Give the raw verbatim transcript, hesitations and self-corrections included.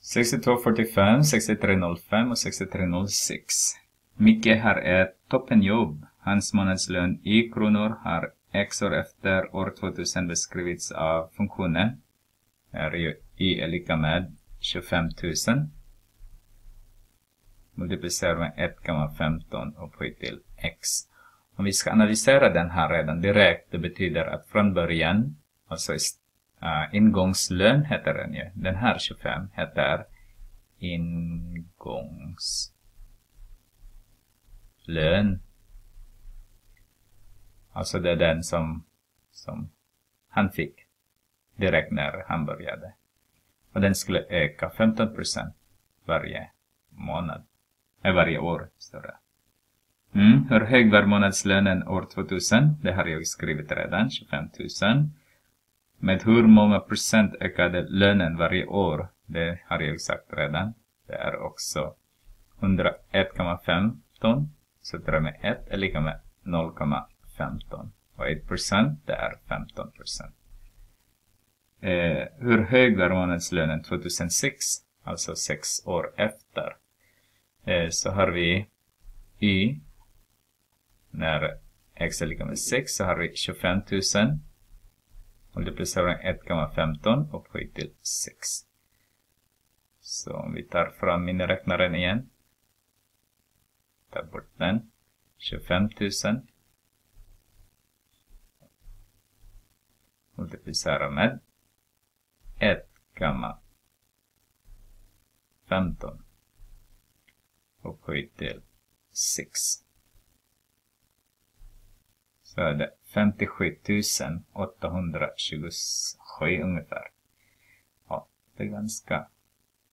sextiotvå fyrtiofem, sextiotre noll fem och sextiotre noll sex. Micke har ett toppenjobb. Hans månadslön i kronor har x år efter år tvåtusen beskrivits av funktionen. Är ju y är lika med tjugofem tusen. Multiplicerar med ett komma femton upphöjt till x. Om vi ska analysera den här redan direkt, det betyder att från början, alltså uh, ingångslön heter den ju. Den här tjugofem heter ingångslön. Alltså det är den som, som han fick direkt när han började. Och den skulle öka femton procent varje månad. Äh, varje år, större. Mm, hur hög var månadslönen år tvåtusen? Det har jag skrivit redan, tjugofem tusen. Med hur många procent ökade lönen varje år? Det har jag sagt redan. Det är också hundraett komma femton. Så det med ett är lika med noll komma femton. Och ett procent, det är femton procent. Eh, hur hög var månadslönen tvåtusensex? Alltså sex år efter. Eh, så har vi y. När x är lika med sex så har vi tjugofem tusen. Multiplicerar ett komma femton upphöjt till sex. Så om vi tar fram miniräknaren igen. Tar bort den. tjugofem tusen. Multiplicerar med ett komma femton. Upphöjt till sex. Så är det femtiosju tusen åttahundratjugosju ungefär. Ja, det är ganska